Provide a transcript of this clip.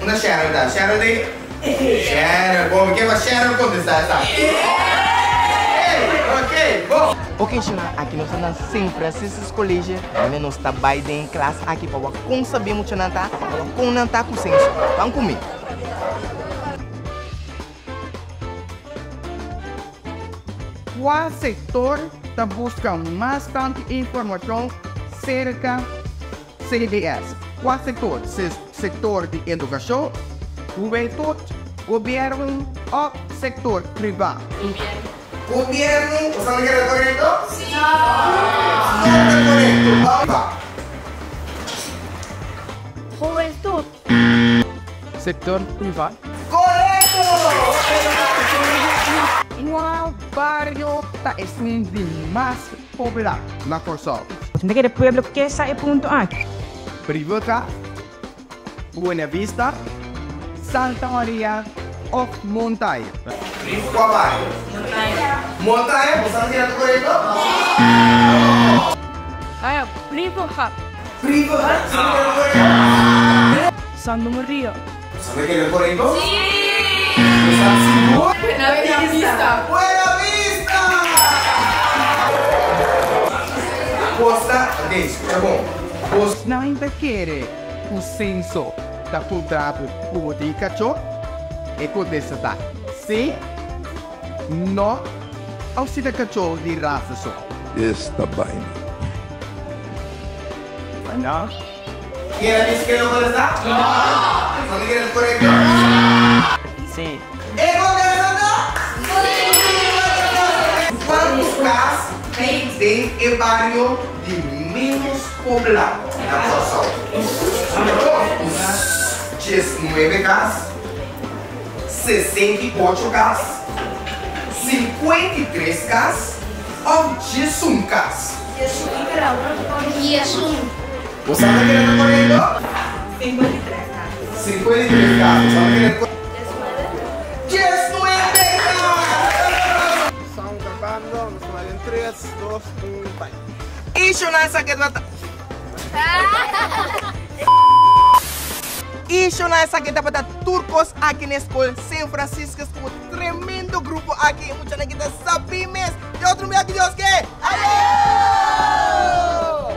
Una Sharon da. Sharon de? Sharon. Bom, quem vai Sharon contestar, tá? Ok, bom. Ok, Shona, aqui nós estamos na St Franciscus College. Nós não está em classe aqui para como sabemos que não está, como não está com senso. Vamos comigo. Qual setor está buscando bastante informação cerca CDS? Qual setor? Setor de educação, juventude, governo ou setor privado? Governo, você não quer correto? Sim. Não está correto. Vamos. Juventude. Setor privado. Correto! Qual barrio está sendo mais poblado na Corsol? Naquele pueblo que essa é ponto A. Privada, Buena Vista, Santa Maria ou Montanha? Qual bairro? Montanha, você não quer correto? Ah, privado. Privada, você não quer correto? Santa Maria. Você não quer correto? Sim. Buena Vista! Buena Vista! Costa, ok, é bom. Costa. Não requer o censo da contrato pública e contestar sim, não ou se da cachorro de raça só. Está bem. Não? Quem disse que não contestar? Não! Você não quer correto? Sim. E contestar? Sim! Quantos casos tem o bairro de menos poblado na Corsol? 19 casos, 68 casos, 53 casos ou 11 casos? Você está querendo correto? 53 casos. 53 casos. Você está querendo correto? 19 casos! Estamos acabando, nos faltam 3, 2, 1, vai. E Shona, essa aqui E Shona, essa aqui para turcos aqui na escola St Franciscus com um tremendo grupo aqui. Muita gente sabe mesmo. E outro meu que Deus quer. Aê!